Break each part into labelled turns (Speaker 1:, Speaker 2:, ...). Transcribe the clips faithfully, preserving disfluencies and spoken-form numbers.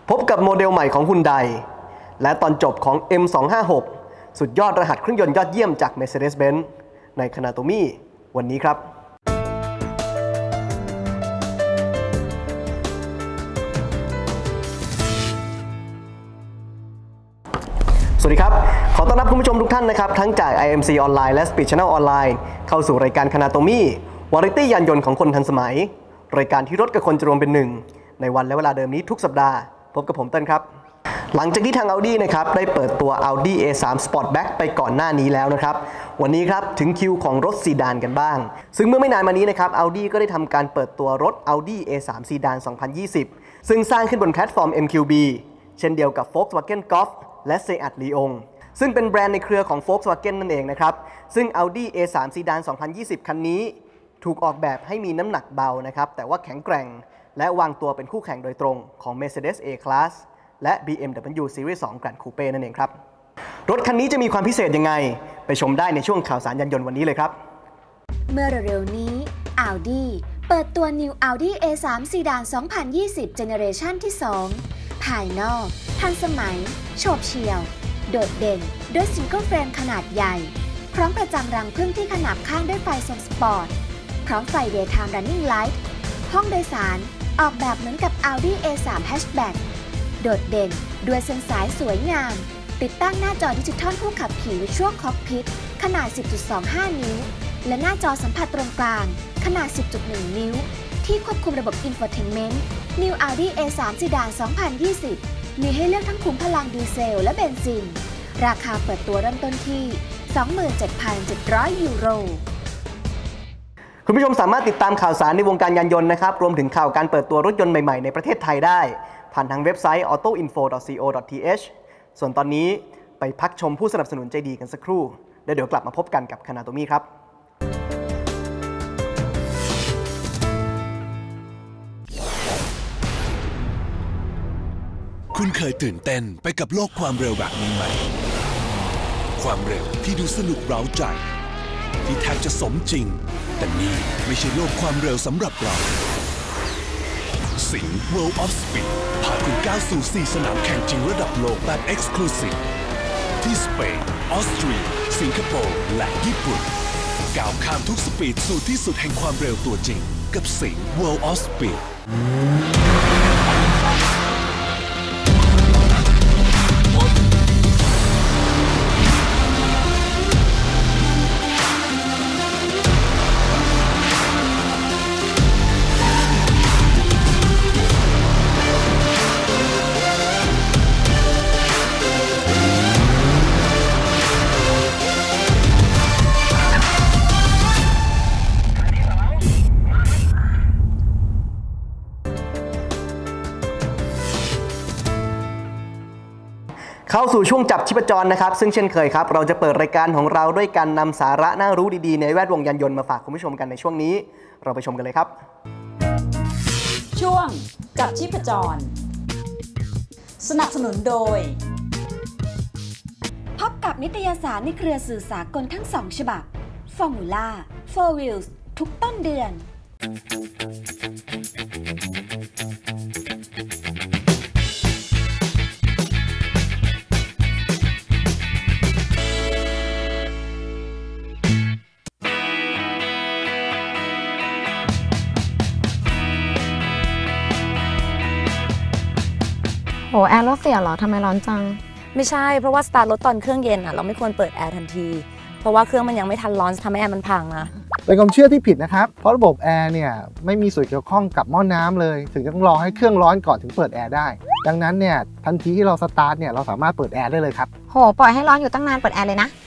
Speaker 1: พบกับโมเดลใหม่ของ Hyundai และตอนจบของ เอ็ม สองห้าหก สุดยอดรหัสเครื่องยนต์ยอดเยี่ยมจาก Mercedes-Benz ใน Kanatomi วันนี้ครับสวัสดีครับขอต้อนรับคุณผู้ชมทุกท่านนะครับทั้งจาก ไอ เอ็ม ซี ออนไลน์และ Speed Channel ออนไลน์เข้าสู่รายการ Kanatomi วาไรตี้ยานยนต์ของคนทันสมัยรายการที่รถกับคนจะรวมเป็นหนึ่งในวันและเวลาเดิมนี้ทุกสัปดาห์พบกับผมเต้นครับหลังจากที่ทาง Audi นะครับได้เปิดตัว Audi เอ ทรี Sportback ไปก่อนหน้านี้แล้วนะครับวันนี้ครับถึงคิวของรถซีดานกันบ้างซึ่งเมื่อไม่นานมานี้นะครับ Audi ก็ได้ทำการเปิดตัวรถ Audi เอ ทรี ซีดาน สองพันยี่สิบซึ่งสร้างขึ้นบนแพลตฟอร์ม เอ็ม คิว บี เช่นเดียวกับ Volkswagen Golf และ Seat Leon ซึ่งเป็นแบรนด์ในเครือของ Volkswagen นั่นเองนะครับซึ่ง Audi เอ ทรี ซีดาน สองพันยี่สิบคันนี้ถูกออกแบบให้มีน้ำหนักเบานะครับแต่ว่าแข็งแกร่งและวางตัวเป็นคู่แข่งโดยตรงของ Mercedes A-Class และ บี เอ็ม ดับเบิลยู Series สอง Gran Coupe นั่นเองครับรถคันนี้จะมีความพิเศษยังไงไปชมได้ในช่วงข่าวสารยานยนต์วันนี้เลยครับ
Speaker 2: เมื่อเร็วๆนี้ Audi เปิดตัว New Audi เอ ทรี Sedan สองพันยี่สิบ Generation ที่ สอง ภายนอกทันสมัยโฉบเฉี่ยวโดดเด่นด้วย Single Frame ขนาดใหญ่พร้อมประจังรังพึ่งที่ขนาบข้างด้วยไฟทรงสปอร์ตพร้อมไฟ Daytime Running Light ห้องโดยสารออกแบบเหมือนกับ Audi เอ ทรี Hatchback โดดเด่นด้วยเส้นสายสวยงามติดตั้งหน้าจอดิจิทัลผู้ขับขี่ Visual Cockpit ขนาด สิบจุดสองห้า นิ้วและหน้าจอสัมผัสตรงกลางขนาด สิบจุดหนึ่ง นิ้วที่ควบคุมระบบ Infotainment New Audi เอ ทรี Sedan สองพันยี่สิบมีให้เลือกทั้งขุมพลังดีเซลและเบนซินราคาเปิดตัวเริ่มต้นที่ สองหมื่นเจ็ดพันเจ็ดร้อย ยูโร
Speaker 1: คุณผู้ชมสามารถติดตามข่าวสารในวงการยานยนต์นะครับรวมถึงข่าวการเปิดตัวรถยนต์ใหม่ๆในประเทศไทยได้ผ่านทางเว็บไซต์ ออโต้อินโฟ ดอท ซี โอ ดอท ที เอช ส่วนตอนนี้ไปพักชมผู้สนับสนุนใจดีกันสักครู่แล้วเดี๋ยวกลับมาพบกันกับ Kanatomi ครับ
Speaker 3: คุณเคยตื่นเต้นไปกับโลกความเร็วแบบนี้ไหมความเร็วที่ดูสนุกเร้าใจที่แทบจะสมจริงแต่นี่ไม่ใช่โลกความเร็วสำหรับเราสิงห์ World of Speed พาคุณก้าวสู่สี่สนามแข่งจริงระดับโลกแบบ Exclusive ที่สเปนออสเตรียสิงคโปร์และญี่ปุ่นก้าวข้ามทุกสปีดสู่ที่สุดแห่งความเร็วตัวจริงกับสิงห์ World of Speed
Speaker 1: เข้าสู่ช่วงจับชีพจรนะครับซึ่งเช่นเคยครับเราจะเปิดรายการของเราด้วยการนำสาระน่ารู้ดีๆในแวดวงยานยนต์มาฝากคุณผู้ชมกันในช่วงนี้เราไปชมกันเลยครับ
Speaker 4: ช่วงจับชีพจรสนับสนุนโดย
Speaker 2: พบกับนิตยสารในเครือสื่อสากลทั้งสองฉบับ Formula โฟร์ Wheels ทุกต้นเดือน
Speaker 5: โหแอร์รถเสียเหรอทำไมร้อนจัง
Speaker 4: ไม่ใช่เพราะว่าสตาร์ทรถตอนเครื่องเย็นอ่ะเราไม่ควรเปิดแอร์ทันทีเพราะว่าเครื่องมันยังไม่ทันร้อนทำให้แอร์มันพังนะ
Speaker 6: เป็นความเชื่อที่ผิดนะครับเพราะระบบแอร์เนี่ยไม่มีส่วนเกี่ยวข้องกับหม้อน้ำเลยถึงต้องรอให้เครื่องร้อนก่อนถึงเปิดแอร์ได้ดังนั้นเนี่ยทันทีที่เราสตาร์ทเนี่ยเราสามารถเปิดแอร์ได้เลยครับ
Speaker 5: โหปล่อยให้ร้อนอยู่ตั้งนานเปิดแอร์เลยนะ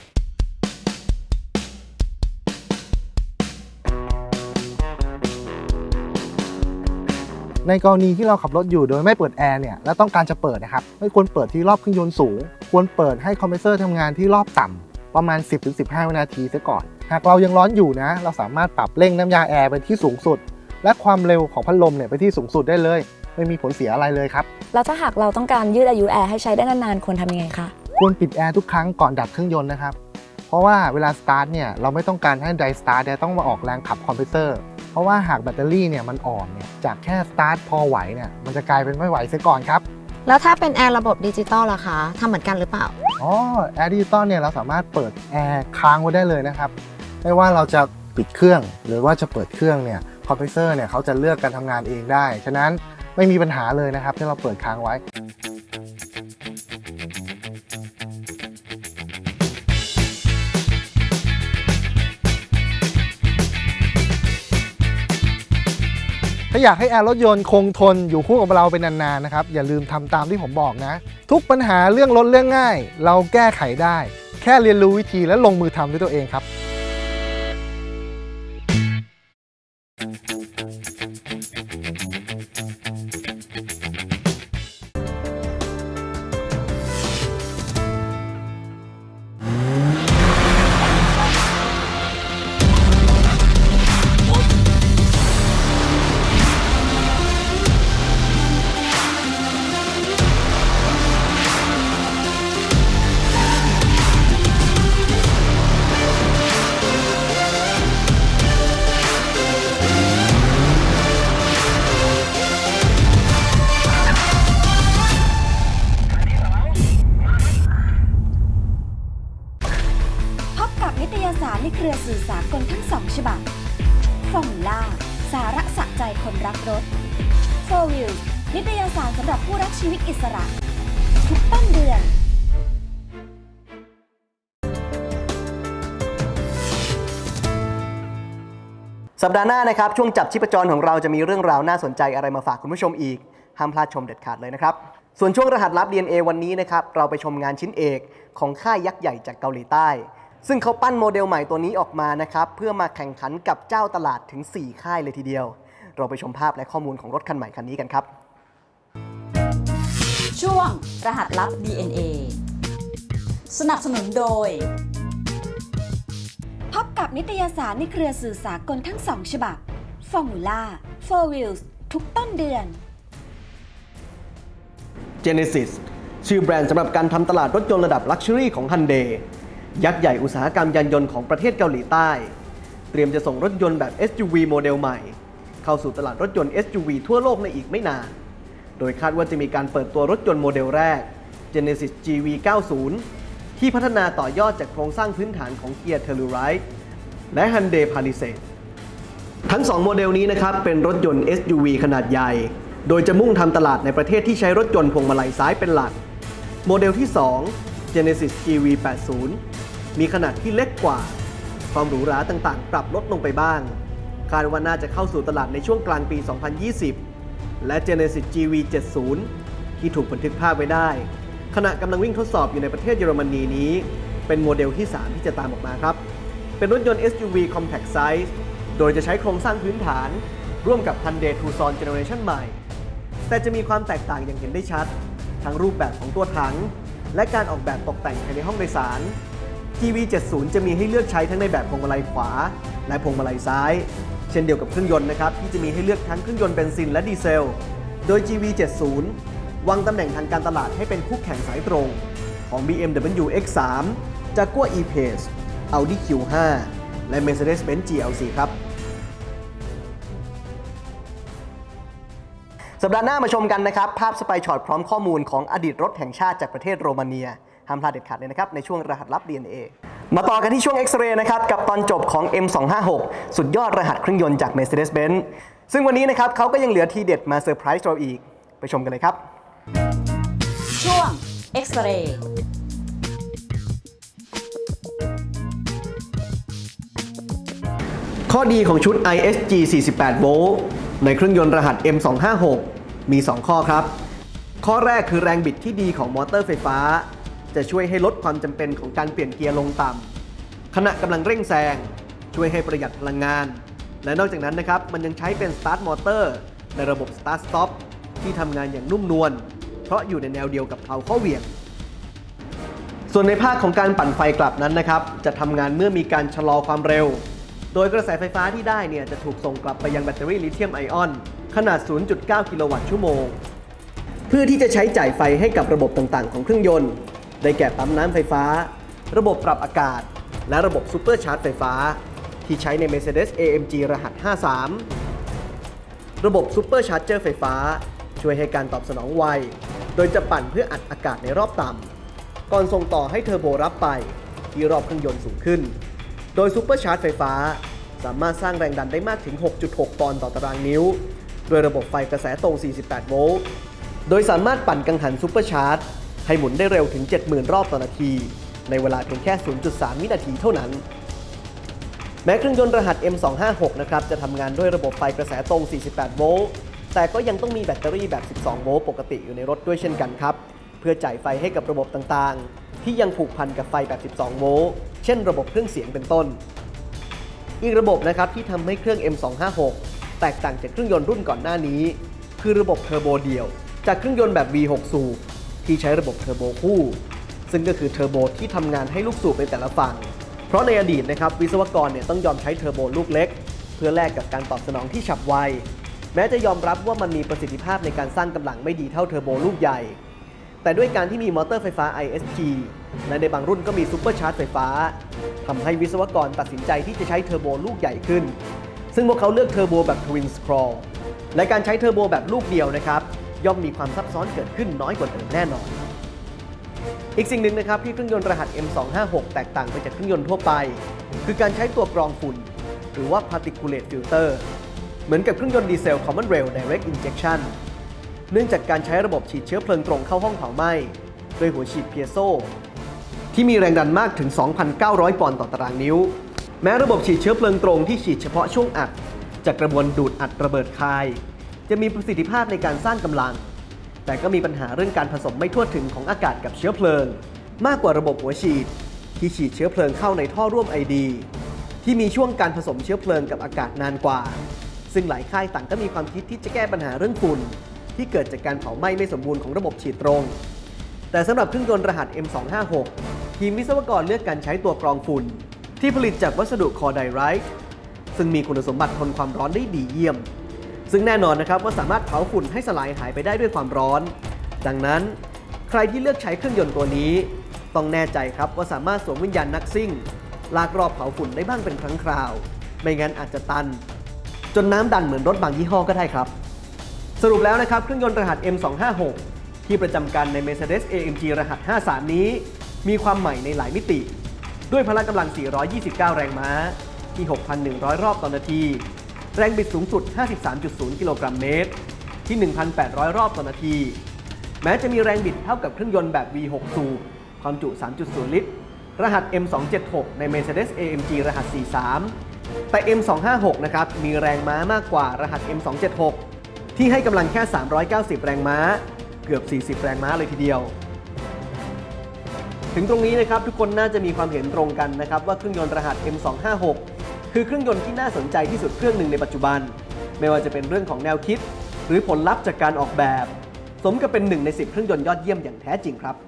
Speaker 6: ในกรณีที่เราขับรถอยู่โดยไม่เปิดแอร์เนี่ยและต้องการจะเปิดนะครับไม่ควรเปิดที่รอบเครื่องยนต์สูงควรเปิดให้คอมเพรสเซอร์ทำงานที่รอบต่ำประมาณ สิบถึงสิบห้า วินาทีซะก่อนหากเรายังร้อนอยู่นะเราสามารถปรับเร่งน้ำยาแอร์ไปที่สูงสุดและความเร็วของพัดลมเนี่ยไปที่สูงสุดได้เลยไม่มีผลเสียอะไรเลยครับ
Speaker 4: แล้วถ้าหากเราต้องการยืดอายุแอร์ให้ใช้ได้นานๆควรทำยังไงคะ
Speaker 6: ควรปิดแอร์ทุกครั้งก่อนดับเครื่องยนต์นะครับเพราะว่าเวลาสตาร์ทเนี่ยเราไม่ต้องการให้ไดสตาร์ทต้องมาออกแรงขับคอมเพรสเซอร์เพราะว่าหากแบตเตอรี่เนี่ยมันอ่อนเนี่ยจากแค่สตาร์ทพอไหวเนี่ยมันจะกลายเป็นไม่ไหวเสียก่อนครับ
Speaker 5: แล้วถ้าเป็นแอร์ระบบดิจิตอลล่ะคะทำเหมือนกันหรือเปล่า
Speaker 6: อ๋อแอร์ดิจิตอลเนี่ยเราสามารถเปิดแอร์ค้างไว้ได้เลยนะครับไม่ว่าเราจะปิดเครื่องหรือว่าจะเปิดเครื่องเนี่ยคอมเพรสเซอร์เนี่ยเขาจะเลือกการทำงานเองได้ฉะนั้นไม่มีปัญหาเลยนะครับที่เราเปิดค้างไว้ถ้าอยากให้แอร์รถยนต์คงทนอยู่คู่กับเราเป็นนานๆนะครับอย่าลืมทำตามที่ผมบอกนะทุกปัญหาเรื่องรถเรื่องง่ายเราแก้ไขได้แค่เรียนรู้วิธีและลงมือทำด้วยตัวเองครับ
Speaker 2: ในเครือสื่อสารกลทั้งสองฉบับฟอร์มูล่าสาระสะใจคนรักรถ โฟร์ วิลส์ นิตยสารสำหรับผู้รักชีวิตอิสระทุกต้นเดือน
Speaker 1: สัปดาห์หน้านะครับช่วงจับชีพจรของเราจะมีเรื่องราวน่าสนใจอะไรมาฝากคุณผู้ชมอีกห้ามพลาดชมเด็ดขาดเลยนะครับส่วนช่วงรหัสลับ ดี เอ็น เอ วันนี้นะครับเราไปชมงานชิ้นเอกของค่ายยักษ์ใหญ่จากเกาหลีใต้ซึ่งเขาปั้นโมเดลใหม่ตัวนี้ออกมานะครับเพื่อมาแข่งขันกับเจ้าตลาดถึงสี่ค่ายเลยทีเดียวเราไปชมภาพและข้อมูลของรถคันใหม่คันนี้กันครับ
Speaker 4: ช่วงรหัสลับ ดี เอ็น เอ สนับสนุนโดย
Speaker 2: พบกับนิตยสารในเครือสื่อสากลทั้งสองฉบับฟอร์มูล่า โฟร์ วิลส์ ทุกต้นเดือน
Speaker 1: Genesis ชื่อแบรนด์สำหรับการทำตลาดรถยนต์ระดับลักชัวรี่ของ Hyundai ยักษ์ใหญ่อุตสาหกรรมยานยนต์ของประเทศเกาหลีใต้เตรียมจะส่งรถยนต์แบบ เอส ยู วี โมเดลใหม่เข้าสู่ตลาดรถยนต์ เอส ยู วี ทั่วโลกในอีกไม่นานโดยคาดว่าจะมีการเปิดตัวรถยนต์โมเดลแรก Genesis จี วี เก้าสิบ ที่พัฒนาต่อยอดจากโครงสร้างพื้นฐานของ Kia Telluride และ Hyundai Palisade ทั้งสองโมเดลนี้นะครับเป็นรถยนต์ เอส ยู วี ขนาดใหญ่โดยจะมุ่งทำตลาดในประเทศที่ใช้รถยนต์พวงมาลัยซ้ายเป็นหลักโมเดลที่สอง Genesis จี วี แปดสิบ มีขนาดที่เล็กกว่าความหรูหราต่างๆปรับลดลงไปบ้างคาดว่าน่าจะเข้าสู่ตลาดในช่วงกลางปี สองพันยี่สิบ และ Genesis จี วี เจ็ดสิบ ที่ถูกบันทึกภาพไว้ได้ขณะกำลังวิ่งทดสอบอยู่ในประเทศเยอรมนีนี้เป็นโมเดลที่สามที่จะตามออกมาครับเป็นรถยนต์ เอส ยู วี Compact Size โดยจะใช้โครงสร้างพื้นฐานร่วมกับ Hyundai Tucson Generation ใหม่แต่จะมีความแตกต่างอย่างเห็นได้ชัดทั้งรูปแบบของตัวถังและการออกแบบตกแต่งภายในห้องโดยสาร จี วี เจ็ดสิบ จะมีให้เลือกใช้ทั้งในแบบพวงมาลัยขวาและพวงมาลัยซ้ายเช่นเดียวกับเครื่องยนต์นะครับที่จะมีให้เลือกทั้งเครื่องยนต์เบนซินและดีเซลโดย จี วี เจ็ดสิบ วางตำแหน่งทางการตลาดให้เป็นคู่แข่งสายตรงของ บี เอ็ม ดับเบิลยู เอ็กซ์ สาม Jaguar E-Pace Audi คิว ไฟว์ และ Mercedes-Benz จี แอล ซี ครับสัปดาห์หน้ามาชมกันนะครับภาพสไปร์ช็อตพร้อมข้อมูลของอดีตรถแห่งชาติจากประเทศโรมาเนียห้ามพลาดเด็ดขาดเลยนะครับในช่วงรหัสลับ ดี เอ็น เอ มาต่อกันที่ช่วง X-Ray นะครับกับตอนจบของ เอ็ม สองห้าหก สุดยอดรหัสเครื่องยนต์จาก Mercedes-Benz ซึ่งวันนี้นะครับเขาก็ยังเหลือทีเด็ดมาเซอร์ไพรส์เราอีกไปชมกันเลยครับ
Speaker 4: ช่วง X-Ray
Speaker 1: ข้อดีของชุด ไอ เอส จี สี่สิบแปด โวลต์ในเครื่องยนต์รหัส เอ็ม สองห้าหก มี สอง ข้อครับข้อแรกคือแรงบิดที่ดีของมอเตอร์ไฟฟ้าจะช่วยให้ลดความจำเป็นของการเปลี่ยนเกียร์ลงต่ำขณะกำลังเร่งแซงช่วยให้ประหยัดพลังงานและนอกจากนั้นนะครับมันยังใช้เป็น Start Motor ในระบบ Start Stop ที่ทำงานอย่างนุ่มนวลเพราะอยู่ในแนวเดียวกับเพลาข้อเหวี่ยงส่วนในภาคของการปั่นไฟกลับนั้นนะครับจะทำงานเมื่อมีการชะลอความเร็วโดยกระแสไฟฟ้าที่ได้เนี่ยจะถูกส่งกลับไปยังแบตเตอรี่ลิเธียมไอออนขนาด ศูนย์จุดเก้า กิโลวัตต์ชั่วโมงเพื่อที่จะใช้จ่ายไฟให้กับระบบต่างๆของเครื่องยนต์ได้แก่ปั๊มน้ำไฟฟ้าระบบปรับอากาศและระบบซูเปอร์ชาร์จไฟฟ้าที่ใช้ใน Mercedes เอ เอ็ม จี รหัส ห้าสิบสาม ระบบซูเปอร์ชาร์จเจอร์ไฟฟ้าช่วยให้การตอบสนองไวโดยจะปั่นเพื่ออัดอากาศในรอบต่ำก่อนส่งต่อให้เทอร์โบรับไปที่รอบเครื่องยนต์สูงขึ้นโดยซูเปอร์ชาร์จไฟฟ้าสามารถสร้างแรงดันได้มากถึง หกจุดหก ปอนด์ต่อตารางนิ้วโดยระบบไฟกระแสตรง สี่สิบแปด โวลต์โดยสามารถปั่นกังหันซูเปอร์ชาร์จให้หมุนได้เร็วถึง เจ็ดหมื่น รอบต่อนาทีในเวลาเพียงแค่ ศูนย์จุดสาม วินาทีเท่านั้นแม้เครื่องยนต์รหัส เอ็ม สองห้าหก นะครับจะทำงานด้วยระบบไฟกระแสตรง สี่สิบแปด โวลต์แต่ก็ยังต้องมีแบตเตอรี่แบบ สิบสอง โวลต์ปกติอยู่ในรถด้วยเช่นกันครับเพื่อจ่ายไฟให้กับระบบต่างๆที่ยังผูกพันกับไฟแบบ สิบสอง โวลต์เช่นระบบเครื่องเสียงเป็นต้นอีกระบบนะครับที่ทำให้เครื่อง เอ็ม สองห้าหก แตกต่างจากเครื่องยนต์รุ่นก่อนหน้านี้คือระบบเทอร์โบเดี่ยวจากเครื่องยนต์แบบ วี หก สูบที่ใช้ระบบเทอร์โบคู่ซึ่งก็คือเทอร์โบที่ทำงานให้ลูกสูบในแต่ละฝั่งเพราะในอดีตนะครับวิศวกรเนี่ยต้องยอมใช้เทอร์โบลูกเล็กเพื่อแลกกับการตอบสนองที่ฉับไวแม้จะยอมรับว่ามันมีประสิทธิภาพในการสร้างกำลังไม่ดีเท่าเทอร์โบลูกใหญ่แต่ด้วยการที่มีมอเตอร์ไฟฟ้า ไอ เอส จี และในบางรุ่นก็มีซุปเปอร์ชาร์จไฟฟ้าทำให้วิศวกรตัดสินใจที่จะใช้เทอร์โบลูกใหญ่ขึ้นซึ่งพวกเขาเลือกเทอร์โบแบบทวินสครอลและการใช้เทอร์โบแบบลูกเดียวนะครับย่อมมีความซับซ้อนเกิดขึ้นน้อยกว่าเดิมแน่นอนอีกสิ่งหนึ่งนะครับที่เครื่องยนต์รหัส เอ็ม สองห้าหก แตกต่างไปจากเครื่องยนต์ทั่วไปคือการใช้ตัวกรองฝุ่นหรือว่า particulate filter เหมือนกับเครื่องยนต์ดีเซล Common Rail Direct Injection เนื่องจากการใช้ระบบฉีดเชื้อเพลิงตรงเข้าห้องเผาไหม้โดยหัวฉีดเพียโซที่มีแรงดันมากถึง สองพันเก้าร้อย ปอนด์ต่อตารางนิ้วแม้ระบบฉีดเชื้อเพลิงตรงที่ฉีดเฉพาะช่วงอัดจากกระบวนดูดอัดระเบิดคายจะมีประสิทธิภาพในการสร้างกำลังแต่ก็มีปัญหาเรื่องการผสมไม่ทั่วถึงของอากาศกับเชื้อเพลิงมากกว่าระบบหัวฉีดที่ฉีดเชื้อเพลิงเข้าในท่อร่วม ไอ ดี ที่มีช่วงการผสมเชื้อเพลิงกับอากาศนานกว่าซึ่งหลายค่ายต่างก็มีความคิดที่จะแก้ปัญหาเรื่องฝุ่นที่เกิดจากการเผาไหม้ไม่สมบูรณ์ของระบบฉีดตรงแต่สำหรับเครื่องยนต์รหัส เอ็ม สองห้าหก ทีมวิศวกรเลือกการใช้ตัวกรองฝุ่นที่ผลิตจากวัสดุคอไดไรท์ซึ่งมีคุณสมบัติทนความร้อนได้ดีเยี่ยมซึ่งแน่นอนนะครับว่าสามารถเผาฝุ่นให้สลายหายไปได้ด้วยความร้อนดังนั้นใครที่เลือกใช้เครื่องยนต์ตัวนี้ต้องแน่ใจครับว่าสามารถสวมวิญญาณนักซิ่งลากรอบเผาฝุ่นได้บ้างเป็นครั้งคราวไม่งั้นอาจจะตันจนน้ำดันเหมือนรถบางยี่ห้อก็ได้ครับสรุปแล้วนะครับเครื่องยนต์รหัส เอ็ม สองห้าหก ที่ประจำการใน Mercedes เอ เอ็ม จี รหัส ห้าสิบสาม นี้มีความใหม่ในหลายมิติด้วยพละกำลัง สี่ร้อยยี่สิบเก้า แรงม้าที่ หกพันหนึ่งร้อย รอบต่อนาทีแรงบิดสูงสุด ห้าสิบสามจุดศูนย์ กิโลกรัมเมตรที่ หนึ่งพันแปดร้อย รอบต่อนาทีแม้จะมีแรงบิดเท่ากับเครื่องยนต์แบบ วี หก สูบความจุ สามจุดศูนย์ ลิตรรหัส เอ็ม สองเจ็ดหก ใน Mercedes เอ เอ็ม จี รหัส สี่สิบสาม แต่ เอ็ม สองห้าหก นะครับมีแรงม้ามากกว่ารหัส เอ็ม สองเจ็ดหก ที่ให้กำลังแค่ สามร้อยเก้าสิบ แรงม้าเกือบ สี่สิบ แรงม้าเลยทีเดียวถึงตรงนี้นะครับทุกคนน่าจะมีความเห็นตรงกันนะครับว่าเครื่องยนต์รหัส เอ็ม สองห้าหก คือเครื่องยนต์ที่น่าสนใจที่สุดเครื่องหนึ่งในปัจจุบันไม่ว่าจะเป็นเรื่องของแนวคิดหรือผลลัพธ์จากการออกแบบสมกับเป็นหนึ่งในสิบเครื่องยนต์ยอดเยี่ยมอย่างแท้จริงครับ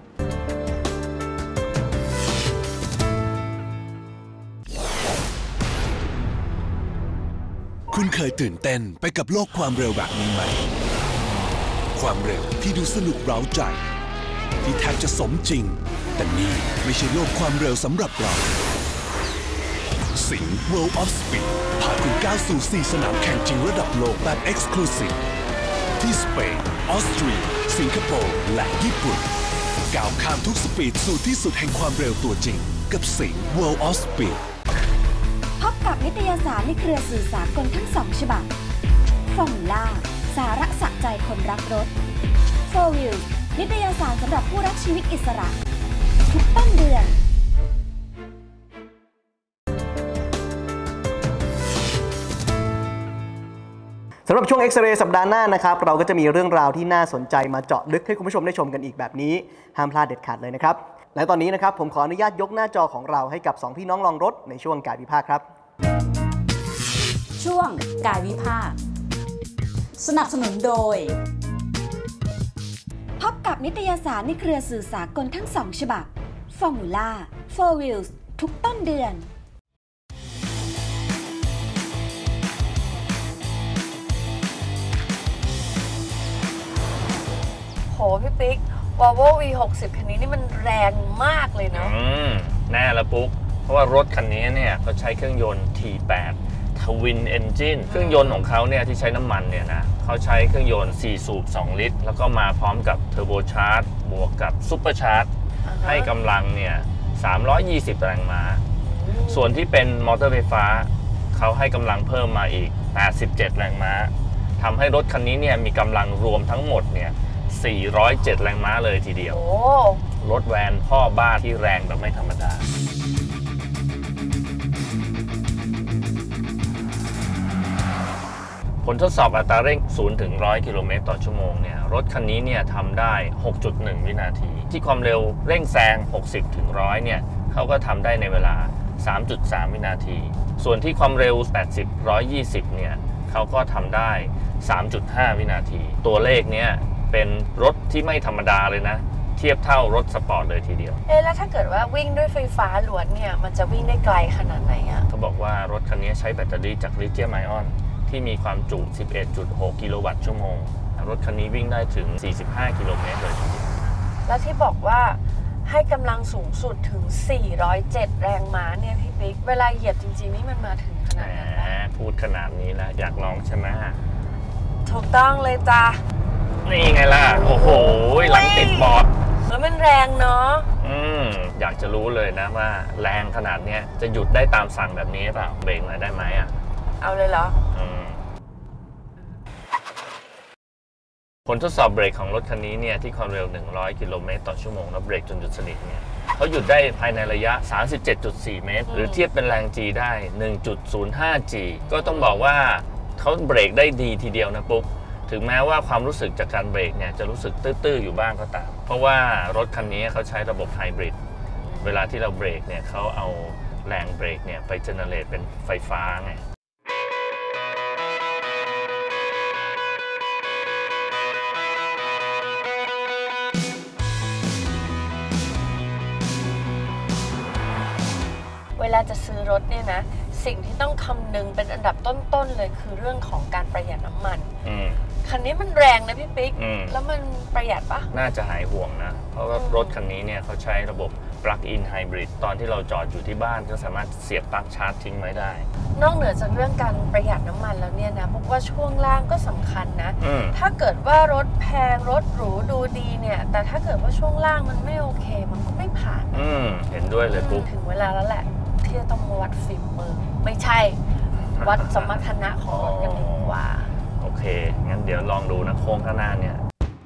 Speaker 3: คุณเคยตื่นเต้นไปกับโลกความเร็วแบบนี้ไหมความเร็วที่ดูสนุกเร้าใจที่แทบจะสมจริงแต่นี่ไม่ใช่โลกความเร็วสำหรับเราสิงห์ World of Speed พาคุณก้าวสู่สี่สนามแข่งจริงระดับโลกแบบ Exclusive ที่สเปนออสเตรียสิงคโปร์และญี่ปุ่นก้าวข้ามทุกสปีดสู่ที่สุดแห่งความเร็วตัวจริงกับสิงห์ World of Speed
Speaker 2: พบกับนิตยสารในเครือสื่อสารกลทั้งสองฉบับฟอร์มูล่าสาระสะใจคนรักรถ โฟร์ วิลส์ นิตยสารสำหรับผู้รักชีวิตอิสระทุกต้นเดือน
Speaker 1: สำหรับช่วง X-Ray สัปดาห์หน้านะครับเราก็จะมีเรื่องราวที่น่าสนใจมาเจาะลึกให้คุณผู้ชมได้ชมกันอีกแบบนี้ห้ามพลาดเด็ดขาดเลยนะครับและตอนนี้นะครับผมขออนุญาตยกหน้าจอของเราให้กับสองพี่น้องลองรถในช่วงกายวิภาคครับ
Speaker 4: ช่วงกายวิภาคสนับสนุนโดย
Speaker 2: พบกับนิตยสารในเครือสื่อสารกลทั้งสองฉบับฟอร์มูล่า โฟร์ วิลส์ ทุกต้นเดือน
Speaker 7: โหพี่ปิ๊ก Volvo วี หกสิบ คันนี้นี่มันแรงมากเลยเนาะ
Speaker 8: อืมแน่ละปุ๊กเพราะว่ารถคันนี้เนี่ยเขาใช้เครื่องยนต์ ที แปด Twin Engine เครื่องยนต์ของเขาเนี่ยที่ใช้น้ำมันเนี่ยนะเขาใช้เครื่องยนต์สี่สูบสองลิตรแล้วก็มาพร้อมกับเทอร์โบชาร์จบวกกับซุปเปอร์ชาร์จให้กำลังเนี่ยสามร้อยยี่สิบแรงม้าส่วนที่เป็นมอเตอร์ไฟฟ้าเขาให้กำลังเพิ่มมาอีกแปดสิบเจ็ดแรงม้าทำให้รถคันนี้เนี่ยมีกำลังรวมทั้งหมดเนี่ยสี่ร้อยเจ็ดแรงม้าเลยทีเดียวรถแวนพ่อบ้านที่แรงแบบไม่ธรรมดาผลทดสอบอัตราเร่งศูนย์ถึงหนึ่งร้อยกิโลเมตรต่อชั่วโมงเนี่ยรถคันนี้เนี่ยทำได้ หกจุดหนึ่ง วินาทีที่ความเร็วเร่งแซง หกสิบถึงหนึ่งร้อย เนี่ยเขาก็ทำได้ในเวลา สามจุดสาม วินาทีส่วนที่ความเร็ว แปดสิบ หนึ่งร้อยยี่สิบ เนี่ยเขาก็ทำได้ สามจุดห้า วินาทีตัวเลขเนี้ยเป็นรถที่ไม่ธรรมดาเลยนะเทียบเท่ารถสปอร์ตเลยทีเดียว
Speaker 7: เอ๊ะแล้วถ้าเกิดว่าวิ่งด้วยไฟฟ้าล้วนเนี่ยมันจะวิ่งได้ไกลขนาดไหนอะ
Speaker 8: เขาบอกว่ารถคันนี้ใช้แบตเตอรี่จากลิเธียมไอออนที่มีความจุ สิบเอ็ดจุดหก กิโลวัตต์ชั่วโมงรถคันนี้วิ่งได้ถึงสี่สิบห้ากิโลเมตรเลยทีเดียว
Speaker 7: แล้วที่บอกว่าให้กำลังสูงสุดถึงสี่ร้อยเจ็ดแรงม้าเนี่ยพี่ปิ๊กเวลาเหยียบจริงๆนี่มันมาถึงขนาดนั้นปะ
Speaker 8: พูดขนาดนี้แล้วอยากลองใช่ไหม
Speaker 7: ถูกต้องเลยจ้ะ
Speaker 8: นี่ไงล่ะโอ้โหหลังติดบอร์ด
Speaker 7: แล้วมันแรงเนาะ
Speaker 8: อืมอยากจะรู้เลยนะว่าแรงขนาดนี้จะหยุดได้ตามสั่งแบบนี้เปล่าเบรกหน่อยได้ไหมอ่ะ
Speaker 7: เอาเลยเหรอ
Speaker 8: อืมผลทดสอบเบรกของรถคันนี้เนี่ยที่ความเร็วหนึ่งร้อยกิโลเมตรต่อชั่วโมงแล้วเบรกจนหยุดสนิทเนี่ยเขาหยุดได้ภายในระยะ สามสิบเจ็ดจุดสี่ เมตรหรือเทียบเป็นแรง G ได้ หนึ่งจุดศูนย์ห้า จี ก็ต้องบอกว่าเขาเบรกได้ดีทีเดียวนะปุ๊บถึงแม้ว่าความรู้สึกจากการเบรกเนี่ยจะรู้สึกตื้อๆอยู่บ้างก็ตามเพราะว่ารถคันนี้เขาใช้ระบบไฮบริดเวลาที่เราเบรกเนี่ยเขาเอาแรงเบรกเนี่ยไปเจเนเรตเป็นไฟฟ้าไง
Speaker 7: เวลาจะซื้อรถเนี่ยนะสิ่งที่ต้องคำนึงเป็นอันดับต้นๆเลยคือเรื่องของการประหยัดน้ำมันคันนี้มันแรงนะพี่ปิ๊กแล้วมันประหยัดปะ
Speaker 8: น่าจะหายห่วงนะเพราะว่ารถคันนี้เนี่ยเขาใช้ระบบ plug-in hybrid ตอนที่เราจอดอยู่ที่บ้านก็สามารถเสียบปลั๊กชาร์จทิ้งไว้ได้
Speaker 7: นอกเหนือจากเรื่องการประหยัดน้ำมันแล้วเนี่ยนะพวกว่าช่วงล่างก็สำคัญนะถ้าเกิดว่ารถแพงรถหรูดูดีเนี่ยแต่ถ้าเกิดว่าช่วงล่างมันไม่โอเคมันก็ไม่ผ่าน
Speaker 8: อืมเห็นด้วยเลยปุ๊บ
Speaker 7: ถึงเวลาแล้วแหละที่จะต้องมาวัดฝีมือไม่ใช่วัดสมรรถนะของรถกันดีกว่า
Speaker 8: โอเคงั้นเดี๋ยวลองดูนะโค้งข้างหน้าเนี่ย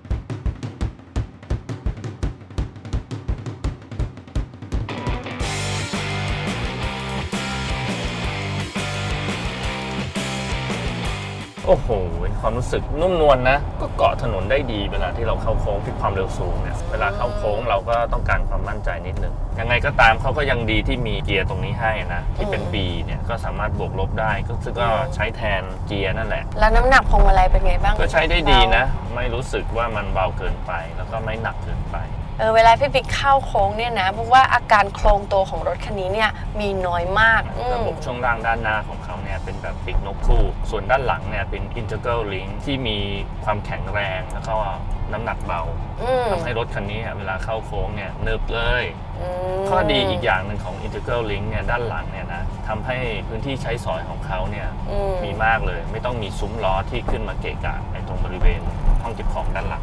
Speaker 8: โอ้โหความรู้สึกนุ่มนวล นะก็เกาะถนนได้ดีเวลาที่เราเข้าโค้งที่ความเร็วสูงเนี่ยเวลาเข้าโค้งเราก็ต้องการความมั่นใจนิดนึงยังไงก็ตามเขาก็ยังดีที่มีเกียร์ตรงนี้ให้นะที่เป็น B เนี่ยก็สามารถบวกลบได้ก็ซึ่งก็ใช้แทนเกียร์นั่นแหละ
Speaker 7: แล้วน้ำหนักพวงมาลัยเป็นไงบ้าง
Speaker 8: ก็ใช้ได้ดีนะไม่รู้สึกว่ามันเบาเกินไปแล้วก็ไม่หนักเกินไป
Speaker 7: เออเวลาพี่ปิ๊กเข้าโค้งเนี่ยนะเพราะว่าอาการโครงตัวของรถคันนี้เนี่ยมีน้อยมาก
Speaker 8: ระบบช่วงล่างด้านหน้าของเขาเนี่ยเป็นแบบปีกนกคู่ส่วนด้านหลังเนี่ยเป็น Integral Link ที่มีความแข็งแรงแล้วก็น้ำหนักเบาทำให้รถคันนี้เวลาเข้าโค้งเนี่ยนึบเลยข้อดีอีกอย่างหนึ่งของ Integral Link เนี่ยด้านหลังเนี่ยนะทำให้พื้นที่ใช้สอยของเขาเนี่ยมีมากเลยไม่ต้องมีซุ้มล้อที่ขึ้นมาเกะกะในตรงบริเวณห้องเก็บของด้านหลัง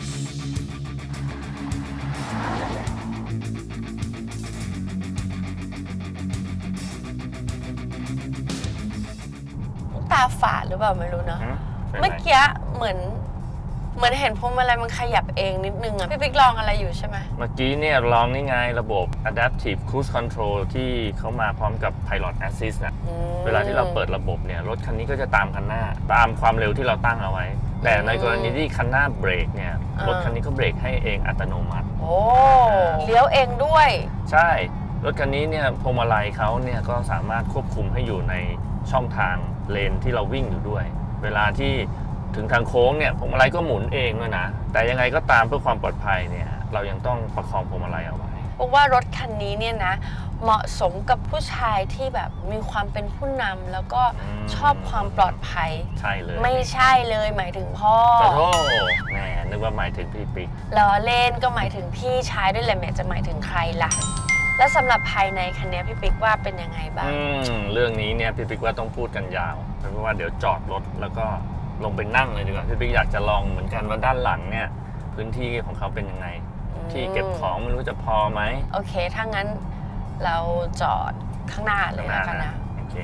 Speaker 7: ตาฝาดหรือเปล่าไม่รู้เนาะเมื่อกี้เหมือนเหมือนเห็นพวงมาลัยมันขยับเองนิดนึงอะพี่ปิ๊กลองอะไรอยู่ใช่ไหม
Speaker 8: เมื่อกี้เนี่ยลองนี่ไงระบบ Adaptive Cruise Control ที่เขามาพร้อมกับ Pilot Assist นะเวลาที่เราเปิดระบบเนี่ยรถคันนี้ก็จะตามคันหน้าตามความเร็วที่เราตั้งเอาไว้แต่ในกรณีที่คันหน้าเบรกเนี่ยรถคันนี้ก็เบรกให้เองอัตโนมัติ
Speaker 7: โอ้เลี้ยวเองด้วย
Speaker 8: ใช่รถคันนี้เนี่ยพวงมาลัยเขาเนี่ยก็สามารถควบคุมให้อยู่ในช่องทางเลนที่เราวิ่งอยู่ด้วยเวลาที่ถึงทางโค้งเนี่ยพวงมาลัยก็หมุนเองด้วยนะแต่ยังไงก็ตามเพื่อความปลอดภัยเนี่ยเรายังต้องประคองพวงมาลัยเอาไว้
Speaker 7: เพราะว่ารถคันนี้เนี่ยนะเหมาะสมกับผู้ชายที่แบบมีความเป็นผู้นำแล้วก็ชอบความปลอดภัย
Speaker 8: ใช่เลย
Speaker 7: ไม่ใช่เลยหมายถึงพ่อ
Speaker 8: ขอโทษแหมนึกว่าหมายถึงพี่ปิ๊ก
Speaker 7: ล้อเล่นก็หมายถึงพี่ชายด้วยแหละแหมจะหมายถึงใครล่ะแล้วสำหรับภายในคันนี้พี่ปิ๊กว่าเป็นยังไงบ้าง
Speaker 8: เรื่องนี้เนี่ยพี่ปิ๊กว่าต้องพูดกันยาวเพราะว่าเดี๋ยวจอดรถแล้วก็ลงไปนั่งเลยดีกว่าพี่ปิ๊กอยากจะลองเหมือนกันว่าด้านหลังเนี่ยพื้นที่ของเขาเป็นยังไงที่เก็บของไม่รู้จะพอไหม
Speaker 7: โอเคถ้างั้นเราจอดข้างหน้าเลยแล้วกันนะ
Speaker 8: โอเค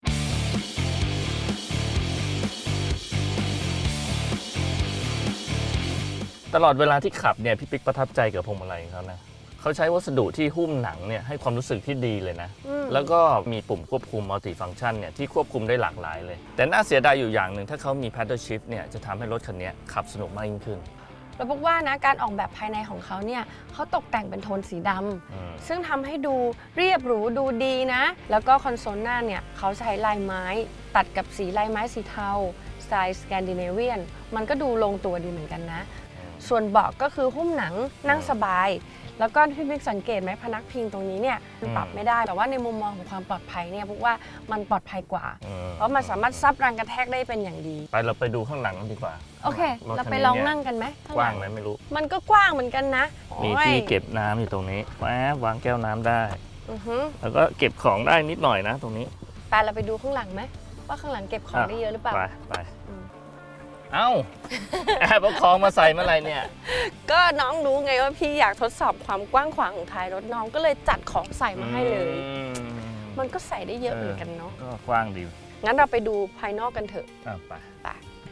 Speaker 8: ตลอดเวลาที่ขับเนี่ยพี่ปิ๊กประทับใจกับพวงมาลัยของเขานะเขาใช้วัสดุที่หุ้มหนังเนี่ยให้ความรู้สึกที่ดีเลยนะแล้วก็มีปุ่มควบคุมมัลติฟังก์ชันเนี่ยที่ควบคุมได้หลากหลายเลยแต่น่าเสียดายอยู่อย่างหนึ่งถ้าเขามี Paddle Shift เนี่ยจะทำให้รถคันนี้ขับสนุกมากยิ่งขึ้น
Speaker 7: เราบอกว่านะการออกแบบภายในของเขาเนี่ยเขาตกแต่งเป็นโทนสีดำซึ่งทำให้ดูเรียบหรูดูดีนะแล้วก็คอนโซลหน้าเนี่ยเขาใช้ลายไม้ตัดกับสีลายไม้สีเทาสไตล์สแกนดิเนเวียนมันก็ดูลงตัวดีเหมือนกันนะส่วนเบาะก็คือหุ้มหนังนั่งสบายแล้วก็พี่บิ๊กสังเกตไหมพนักพิงตรงนี้เนี่ยมันปรับไม่ได้แต่ว่าในมุมมองของความปลอดภัยเนี่ยพวกว่ามันปลอดภัยกว่าเพราะมันสามารถซับแรงกระแทกได้เป็นอย่างดี
Speaker 8: ไปเราไปดูข้างหลังกันดีกว่า
Speaker 7: โอเคเราไปลองนั่งกันไหม
Speaker 8: กว้างไหมไม่รู้
Speaker 7: มันก็กว้างเหมือนกันนะ
Speaker 8: มีที่เก็บน้ำอยู่ตรงนี้แหววางแก้วน้ำได้แล้วก็เก็บของได้นิดหน่อยนะตรงนี้
Speaker 7: ไปเราไปดูข้างหลังไหมว่าข้างหลังเก็บของได้เยอะหรือเปล่า
Speaker 8: ไปไปเอ้าแอบเอาของมาใส่เมื่อไรเนี่ย
Speaker 7: ก็น้องรู้ไงว่าพี่อยากทดสอบความกว้างขวางของท้ายรถน้องก็เลยจัดของใส่มาให้เลยมันก็ใส่ได้เยอะเหมือนกันเนาะ
Speaker 8: ก็กว้างดี
Speaker 7: งั้นเราไปดูภายนอกกันเถอะ
Speaker 8: ไป
Speaker 7: ไป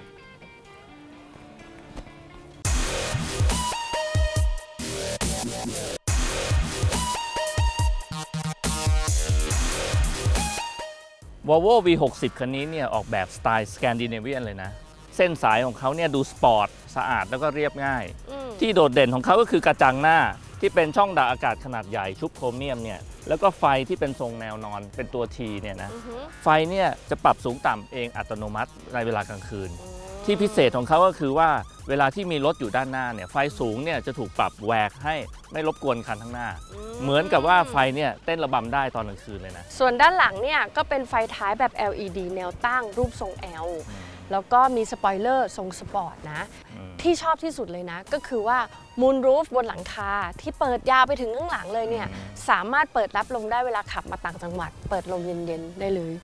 Speaker 8: วอลโว่ วี หกสิบ คันนี้เนี่ยออกแบบสไตล์สแกนดิเนเวียนเลยนะเส้นสายของเขาเนี่ยดูสปอร์ตสะอาดแล้วก็เรียบง่ายที่โดดเด่นของเขาก็คือกระจังหน้าที่เป็นช่องดักอากาศขนาดใหญ่ชุบโครเมียมเนี่ยแล้วก็ไฟที่เป็นทรงแนวนอนเป็นตัว T เนี่ยนะไฟเนี่ยจะปรับสูงต่ำเองอัตโนมัติในเวลากลางคืนที่พิเศษของเขาก็คือว่าเวลาที่มีรถอยู่ด้านหน้าเนี่ยไฟสูงเนี่ยจะถูกปรับแหวกให้ไม่รบกวนคันข้างหน้าเหมือนกับว่าไฟเนี่ยเต้นระบำได้ตอนกลางคืนเลยนะ
Speaker 7: ส่วนด้านหลังเนี่ยก็เป็นไฟท้ายแบบ แอล อี ดี แนวตั้งรูปทรง Lแล้วก็มีสปอยเลอร์ทรงสปอร์ตนะที่ชอบที่สุดเลยนะก็คือว่ามูนรูฟบนหลังคาที่เปิดยาวไปถึงข้างหลังเลยเนี่ยสามารถเปิดรับลมได้เวลาขับมาต่างจังหวัดเปิดลมเย็นๆได้เลย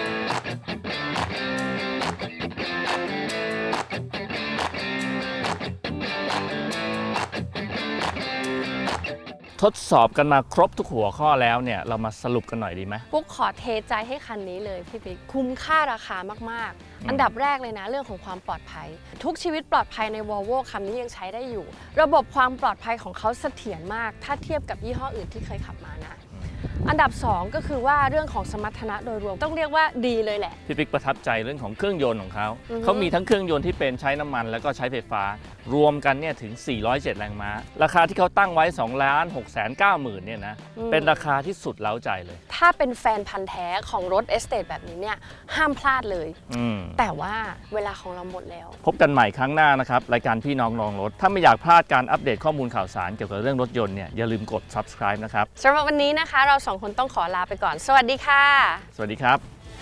Speaker 8: ทดสอบกันมาครบทุกหัวข้อแล้วเนี่ยเรามาสรุปกันหน่อยดีไหม
Speaker 7: ปุ๊กขอเทใจให้คันนี้เลยพี่ปิ๊กคุ้มค่าราคามากๆอันดับแรกเลยนะเรื่องของความปลอดภัยทุกชีวิตปลอดภัยใน Volvo คันนี้ยังใช้ได้อยู่ระบบความปลอดภัยของเขาเสถียรมากถ้าเทียบกับยี่ห้ออื่นที่เคยขับมานะอันดับสองก็คือว่าเรื่องของสมรรถนะโดยรวมต้องเรียกว่าดีเลยแหละ
Speaker 8: พี่ปิ๊กประทับใจเรื่องของเครื่องยนต์ของเขาเขามีทั้งเครื่องยนต์ที่เป็นใช้น้ำมันแล้วก็ใช้ไฟฟ้ารวมกันเนี่ยถึงสี่ร้อยเจ็ดแรงม้าราคาที่เขาตั้งไว้ สองล้านหกแสนเก้าหมื่น เนี่ยนะเป็นราคาที่สุดเล้าใจเลย
Speaker 7: ถ้าเป็นแฟนพันธุ์แท้ของรถเอสเตทแบบนี้เนี่ยห้ามพลาดเลยแต่ว่าเวลาของเราหมดแล้ว
Speaker 8: พบกันใหม่ครั้งหน้านะครับรายการพี่น้องลองรถถ้าไม่อยากพลาดการอัปเดตข้อมูลข่าวสารเกี่ยวกับเรื่องรถยนต์เนี่ยอย่าลืมกด ซับสไครบ์ นะครับ
Speaker 7: สำหรับวันนี้นะคะเราสองคนต้องขอลาไปก่อนสวัสดีค่ะ
Speaker 8: สวัสดีครับ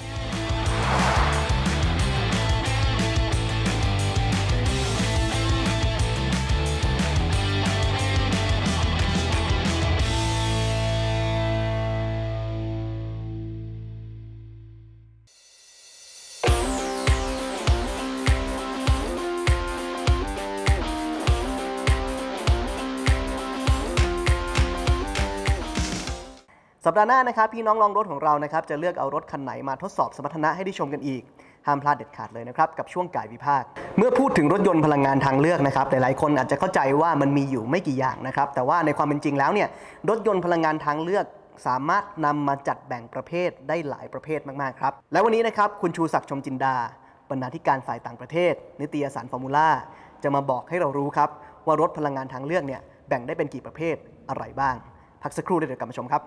Speaker 1: สัปดาห์หน้านะครับพี่น้องลองรถของเรานะครับจะเลือกเอารถคันไหนมาทดสอบสมรรถนะให้ได้ชมกันอีกห้ามพลาดเด็ดขาดเลยนะครับกับช่วงก่ายวิพากษ์เมื่อพูดถึงรถยนต์พลังงานทางเลือกนะครับหลายๆคนอาจจะเข้าใจว่ามันมีอยู่ไม่กี่อย่างนะครับแต่ว่าในความเป็นจริงแล้วเนี่ยรถยนต์พลังงานทางเลือกสามารถนำมาจัดแบ่งประเภทได้หลายประเภทมากๆครับและวันนี้นะครับคุณชูศักดิ์ชมจินดาบรรณาธิการฝ่ายต่างประเทศนิตยสารฟอร์มูล่าจะมาบอกให้เรารู้ครับว่ารถพลังงานทางเลือกเนี่ยแบ่งได้เป็นกี่ประเภทอะไรบ้างพักสักครู่เดี๋ยวกลับมาชมครับ